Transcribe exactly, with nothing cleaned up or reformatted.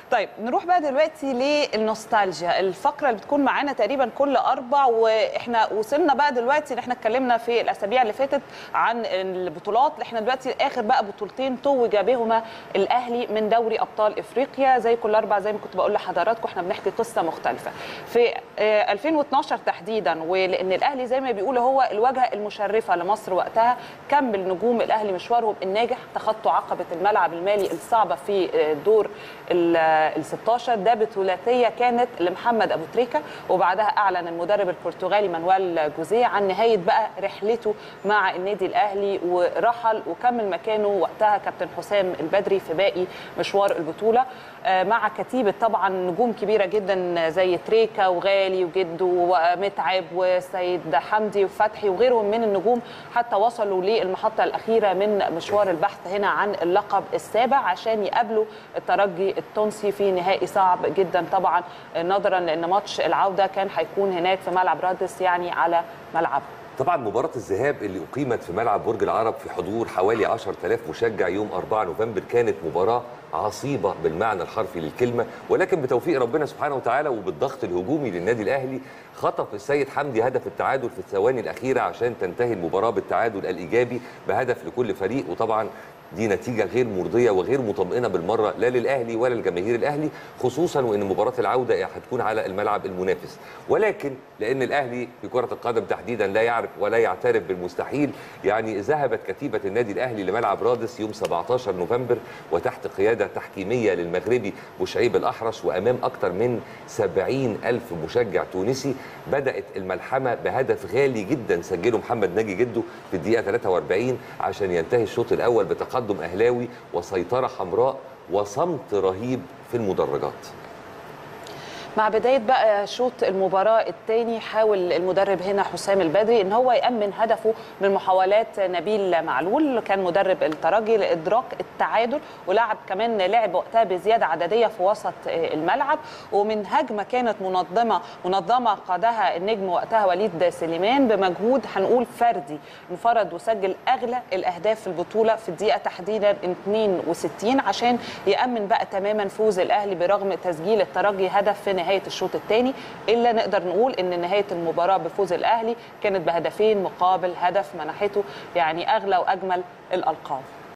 طيب نروح بقى دلوقتي للنوستالجيا، الفقره اللي بتكون معانا تقريبا كل اربع، واحنا وصلنا بقى دلوقتي ان احنا اتكلمنا في الاسابيع اللي فاتت عن البطولات. احنا دلوقتي اخر بقى بطولتين توج بهما الاهلي من دوري ابطال افريقيا. زي كل اربع زي ما كنت بقول لحضراتكم احنا بنحكي قصه مختلفه في ألفين واثناشر تحديدا، ولان الاهلي زي ما بيقولوا هو الواجهه المشرفه لمصر وقتها، كمل نجوم الاهلي مشوارهم الناجح، تخطوا عقبه الملعب المالي الصعبه في دور ال ستاشر. ده بثلاثيه كانت لمحمد ابو تريكه، وبعدها اعلن المدرب البرتغالي مانويل جوزيه عن نهايه بقى رحلته مع النادي الاهلي، ورحل وكمل مكانه وقتها كابتن حسام البدري في باقي مشوار البطوله، مع كتيبه طبعا نجوم كبيره جدا زي تريكه وغالي وجدو ومتعب وسيد حمدي وفتحي وغيرهم من النجوم، حتى وصلوا للمحطه الاخيره من مشوار البحث هنا عن اللقب السابع عشان يقابلوا الترجي التونسي في نهائي صعب جدا طبعا، نظرا لان ماتش العوده كان هيكون هناك في ملعب رادس يعني على ملعبه. طبعا مباراة الذهاب اللي أقيمت في ملعب برج العرب في حضور حوالي عشرة آلاف مشجع يوم أربعة نوفمبر كانت مباراة عصيبة بالمعنى الحرفي للكلمة، ولكن بتوفيق ربنا سبحانه وتعالى وبالضغط الهجومي للنادي الأهلي خطف السيد حمدي هدف التعادل في الثواني الأخيرة عشان تنتهي المباراة بالتعادل الإيجابي بهدف لكل فريق. وطبعا دي نتيجة غير مرضية وغير مطمئنة بالمرة لا للأهلي ولا لجماهير الأهلي، خصوصا وأن مباراة العودة هتكون على الملعب المنافس. ولكن لأن الأهلي في كرة القدم تحديدا لا يعرف ولا يعترف بالمستحيل، يعني ذهبت كتيبة النادي الأهلي لملعب رادس يوم سبعتاشر نوفمبر وتحت قيادة تحكيمية للمغربي بوشعيب الأحرش وأمام أكثر من سبعين ألف مشجع تونسي. بدأت الملحمة بهدف غالي جدا سجله محمد ناجي جدو في الدقيقة ثلاثة وأربعين عشان ينتهي الشوط الأول بتقدم تقدم أهلاوي وسيطرة حمراء وصمت رهيب في المدرجات. مع بدايه بقى شوط المباراه الثاني حاول المدرب هنا حسام البدري ان هو يامن هدفه من محاولات نبيل معلول كان مدرب الترجي لادراك التعادل، ولعب كمان لعب وقتها بزياده عدديه في وسط الملعب، ومن هجمه كانت منظمه منظمه قادها النجم وقتها وليد سليمان بمجهود هنقول فردي، انفرد وسجل اغلى الاهداف في البطوله في الدقيقه تحديدا اثنين وستين عشان يامن بقى تماما فوز الاهلي برغم تسجيل الترجي هدف في نهايه الشوط الثاني. الا نقدر نقول ان نهايه المباراه بفوز الاهلي كانت بهدفين مقابل هدف منحته يعني اغلى واجمل الالقاب.